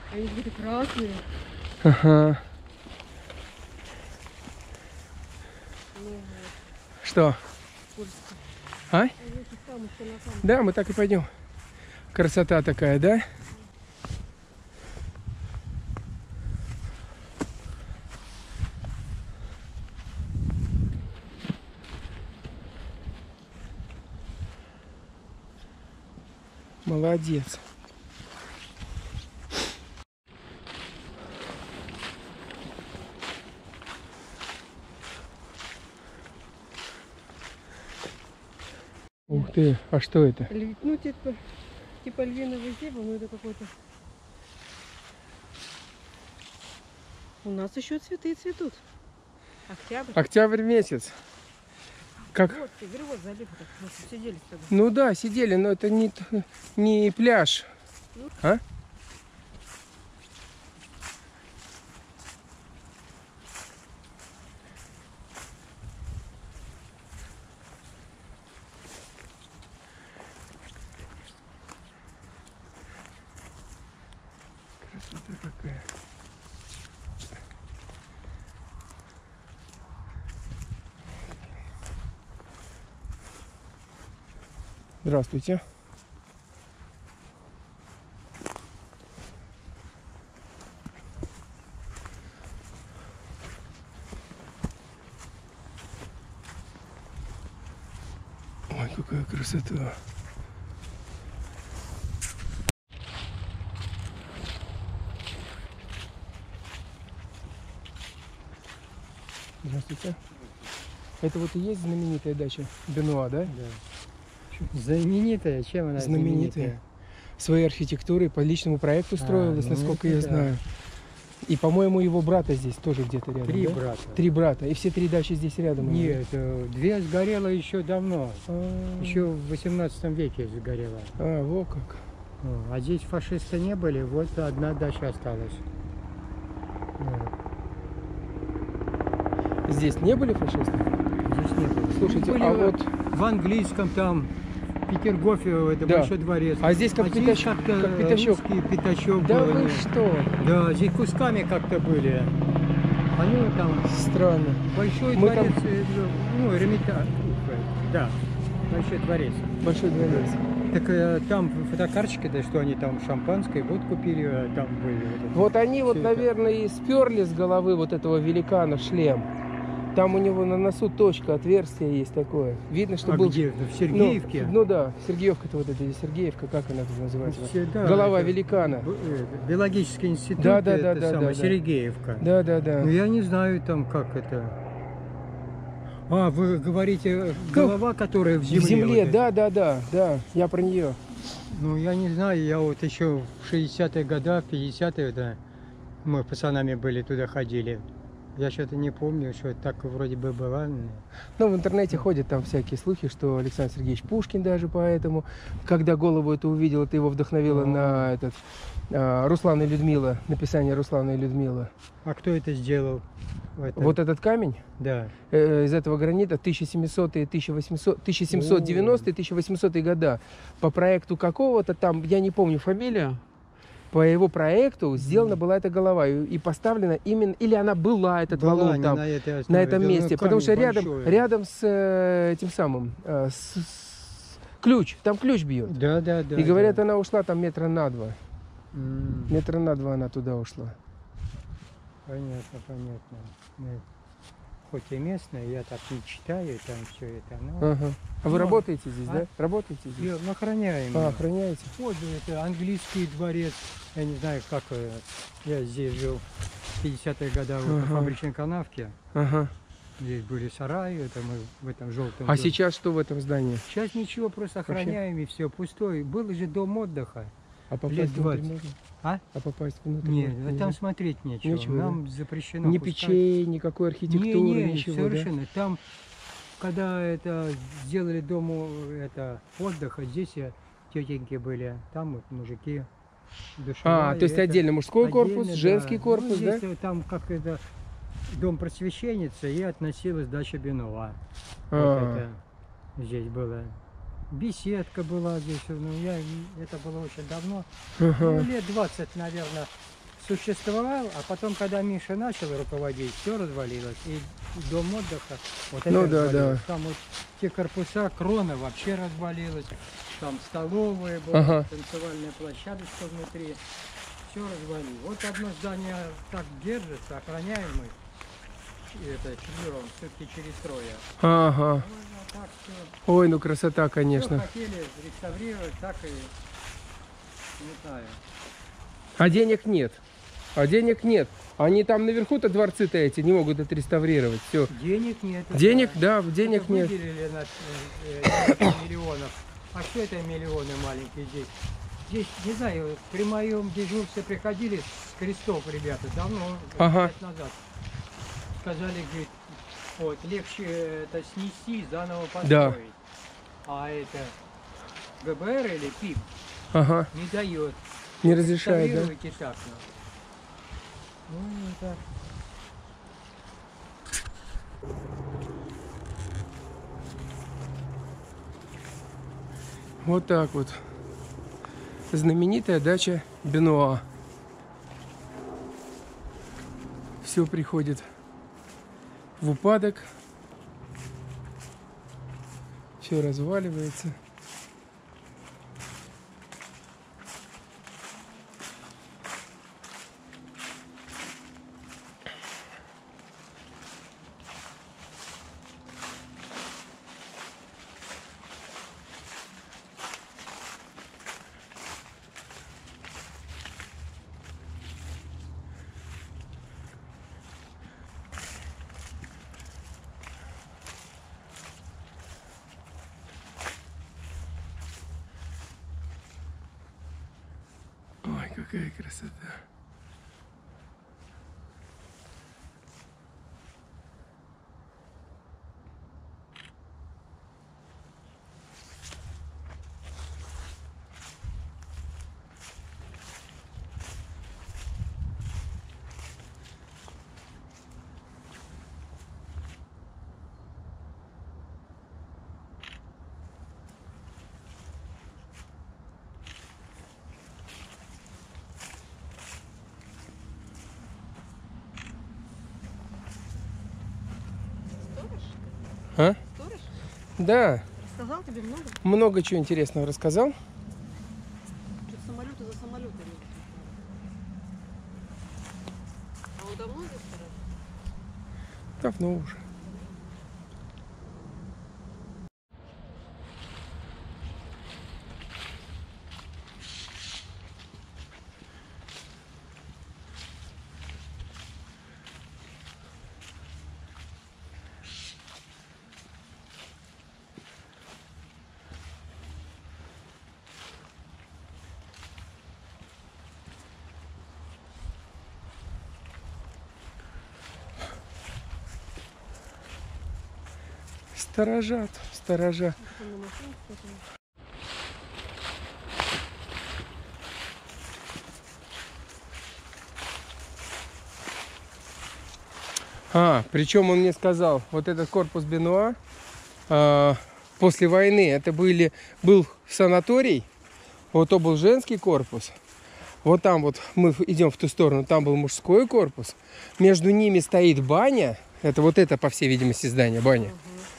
Они какие-то красные. Ага. Ну, Что? Польска. А? Они эти там еще на там. Да, мы так и пойдем. Красота такая, да? Молодец. Ух ты, а что это? Ну, типа львиного зеба, но это какой-то. У нас еще цветы цветут. Октябрь. Октябрь месяц. Как? Вот, ты говорю, вот залив. Мы тут сидели тогда. Ну да, сидели, но это не пляж. А? Красота какая. Здравствуйте. Ой, какая красота. Здравствуйте. Это вот и есть знаменитая дача Бенуа, да? Да. Знаменитая? Чем она Знаменитая. Своей архитектурой, по личному проекту строилась, ну насколько это я да. знаю. И, по-моему, его брата здесь тоже где-то рядом. Три да? брата. Три брата. И все три дачи здесь рядом. у него, Нет, две сгорело еще давно. да? Еще в 18 веке сгорело. Во как. А здесь фашисты не были, вот одна дача осталась. Вот. Здесь не были фашисты? Здесь не было. Слушайте, Были а вот... в английском там, в Петергофе, это Да. большой дворец. А здесь как пятачок. как-то Как пятачок. русский пятачок Да был. вы что? Да, здесь кусками как-то были. Они вот там Странно. большой Мы дворец, ну, Эрмитаж. Да, большой дворец. Большой дворец. Так там фотокарточки, да, что они там шампанское, водку пили, а там были. Вот они вот, всё это. наверное, и сперли с головы вот этого великана шлем. Там у него на носу точка, отверстие есть такое. Видно, что А был... где? В Сергеевке? Ну да, Сергеевка-то вот эта Сергеевка, как она тут называется? Да, Голова это великана. Биологический институт, Да, это самое, да. Сергеевка. Да. Ну я не знаю там как это. А, вы говорите, голова, которая в земле? В земле, вот эта? да, я про нее. Ну я не знаю, я вот еще в 60-е годы, 50-е, да, мы пацанами были, туда ходили. Я что-то не помню, что так вроде бы было. Ну, в интернете ходят там всякие слухи, что Александр Сергеевич Пушкин даже поэтому, когда голову эту увидел, это его вдохновило на этот Руслан и Людмила, написание Руслана и Людмила. А кто это сделал? Вот этот камень Да. из этого гранита 1700-е, 1790-е, 1800-е года. По проекту какого-то там, я не помню фамилию, по его проекту сделана была эта голова и поставлена именно, или она была, этот валун там, на этом месте, потому что рядом с этим самым, ключ, там ключ бьет. Да. И говорят, она ушла там метра на два. М, Метра на два она туда ушла. Понятно. Мы хоть и местные, я так не читаю там все это, но Ага. А вы Ну, работаете здесь, а? да? Работаете здесь? мы охраняем. Охраняете? Вот это английский дворец, я не знаю как, я здесь жил в 50-е годы в фабричной канавке, Ага. здесь были сараи, это мы в этом желтом. А сейчас что в этом здании? Сейчас ничего, просто охраняем и все, пустой. Был же дом отдыха. А попасть Лет внутрь 20. можно? А? А попасть внутрь Нет, можно? там Нельзя? смотреть нечего. Нечего, Нам запрещено. Ни пускать. печей, никакой архитектуры, Не, ничего, совершенно. Там, когда это сделали дом это отдыха, здесь тетеньки были, там вот мужики. да? То есть это отдельно мужской корпус, отдельно, женский да. корпус, Ну, да? здесь там как это дом просвещенницы и относилась дача Бенуа. Вот это здесь было. Беседка была здесь, это было очень давно, Ага. лет 20, наверное, существовал, а потом, когда Миша начал руководить, все развалилось. И дом отдыха, вот это Ну да, развалилось. да. Там вот те корпуса, крона вообще развалилась. Там столовая была, Ага. танцевальная площадочка внутри. Все развалилось. Вот одно здание так держится, охраняемый. И это четвером, все-таки через трое. Ага. Ну, а так все. Ой, ну красота, Все конечно. хотели реставрировать, так и не знаю. А денег нет. А денег нет. Они там наверху-то дворцы-то эти не могут отреставрировать. Все. Денег нет. Денег, это- да, денег это нет. выделили на несколько миллионов. А что это миллионы маленькие здесь? Здесь, не знаю, при моем дежурстве приходили с крестов ребята давно, Ага. 5 назад. Сказали, говорит, вот, легче это снести, заново построить. Да. А это ГБР или ПИК Ага. не дает. Не разрешает, да? Реставрируйте так. Ну, это... Вот так вот. Знаменитая дача Бенуа. Все приходит в упадок. Все разваливается. Ой, какая красота. А? Сторож? Да, Рассказал тебе много? много чего интересного рассказал. Что-то самолеты за самолетами. А он давно здесь сторож? Давно уже. Сторожат, сторожа. Там на машине кто-то. Причем он мне сказал, вот этот корпус Бенуа после войны, это был санаторий, вот то был женский корпус, вот там вот мы идем в ту сторону, там был мужской корпус, между ними стоит баня, это вот это, по всей видимости, здание, баня.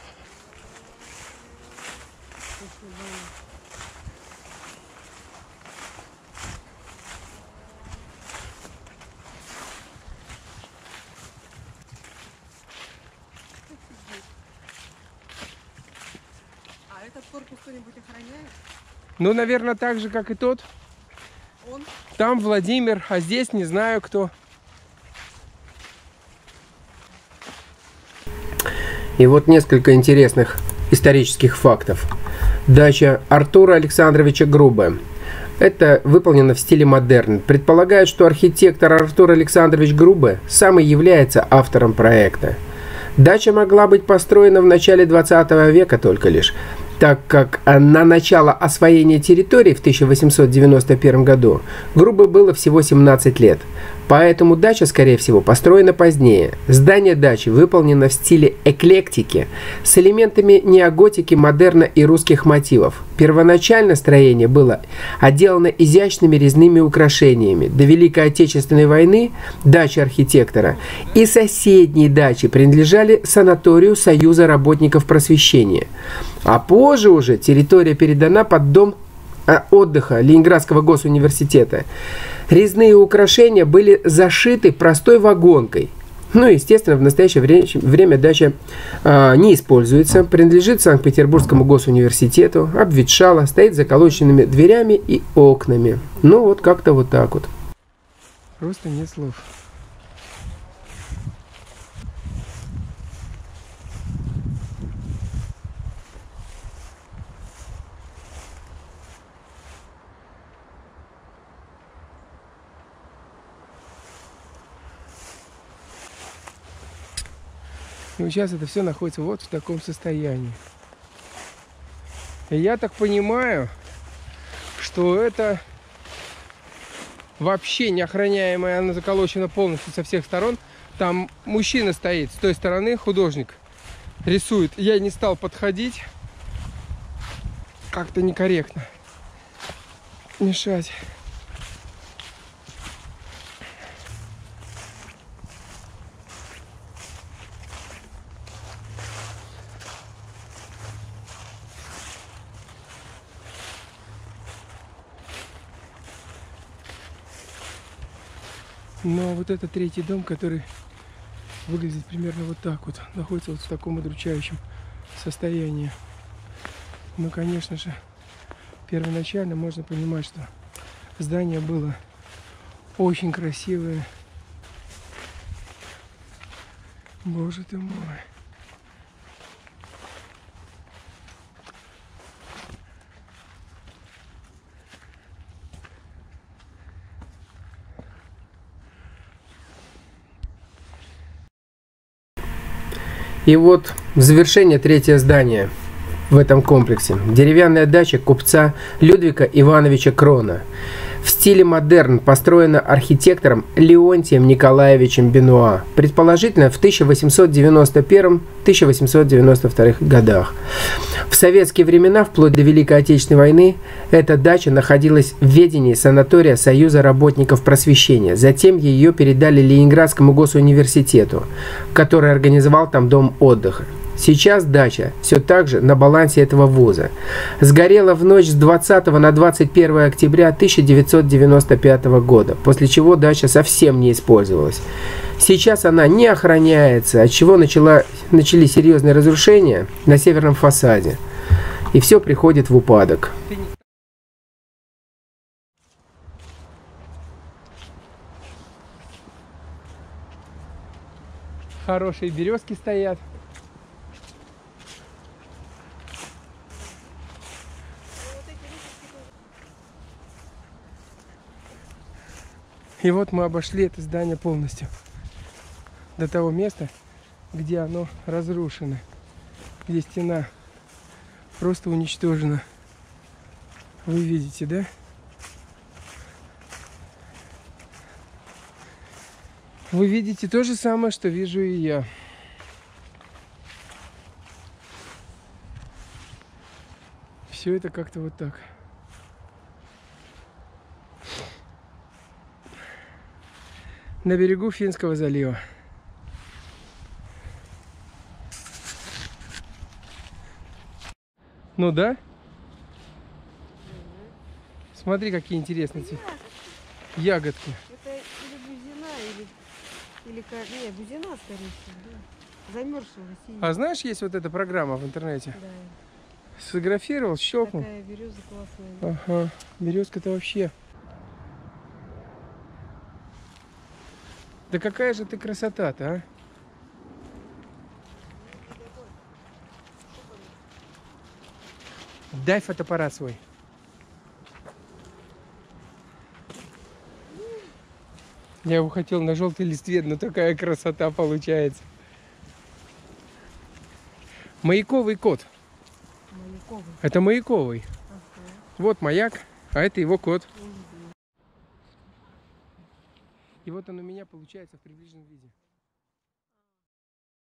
А этот корпус кто-нибудь охраняет? Ну, наверное, так же, как и тот. Он? Там Владимир, а здесь не знаю кто. И вот несколько интересных исторических фактов. Дача Артура Александровича Грубе. Это выполнено в стиле модерн. Предполагают, что архитектор Артур Александрович Грубе сам и является автором проекта. Дача могла быть построена в начале 20 века только лишь, так как на начало освоения территории в 1891 году Грубе было всего 17 лет. Поэтому дача, скорее всего, построена позднее. Здание дачи выполнено в стиле эклектики с элементами неоготики, модерна и русских мотивов. Первоначально строение было отделано изящными резными украшениями. До Великой Отечественной войны дача архитектора и соседние дачи принадлежали санаторию Союза работников просвещения. А позже уже территория передана под дом отдыха Ленинградского госуниверситета. Резные украшения были зашиты простой вагонкой. Ну, естественно, в настоящее время дача не используется, принадлежит Санкт-Петербургскому госуниверситету, обветшала, стоит с заколоченными дверями и окнами. Ну, вот как-то вот так вот. Просто нет слов. И вот сейчас это все находится вот в таком состоянии. И я так понимаю, что это вообще неохраняемая, она заколочена полностью со всех сторон. Там мужчина стоит с той стороны, художник рисует. Я не стал подходить, как-то некорректно мешать. Но вот это третий дом, который выглядит примерно вот так вот, находится вот в таком удручающем состоянии. Ну, конечно же, первоначально можно понимать, что здание было очень красивое. Боже ты мой. И вот завершение третье здание в этом комплексе. Деревянная дача купца Людвига Ивановича Крона. В стиле модерн, построена архитектором Леонтием Николаевичем Бенуа, предположительно в 1891-1892 годах. В советские времена, вплоть до Великой Отечественной войны, эта дача находилась в ведении санатория Союза работников просвещения. Затем ее передали Ленинградскому госуниверситету, который организовал там дом отдыха. Сейчас дача все так же на балансе этого вуза. Сгорела в ночь с 20 на 21 октября 1995 года, после чего дача совсем не использовалась. Сейчас она не охраняется, от чего начались серьезные разрушения на северном фасаде. И все приходит в упадок. Хорошие березки стоят. И вот мы обошли это здание полностью до того места, где оно разрушено, где стена просто уничтожена. Вы видите, да? Вы видите то же самое, что вижу и я. Все это как-то вот так. На берегу Финского залива. Ну да? Смотри, какие интересные ягодки. Это или бузина, или не, бузина, скорее всего, да. Замерзшего синяя. А знаешь, есть вот эта программа в интернете? Да. Сфотографировал, щелкнул. Такая береза классная. Ага, березка-то вообще. Да какая же ты красота-то, а? Дай фотоаппарат свой. Я его хотел на желтой листве, но такая красота получается. Маяковый кот. Маяковый. Это маяковый. Ага. Вот маяк, а это его кот. И вот он у меня получается в приближенном виде.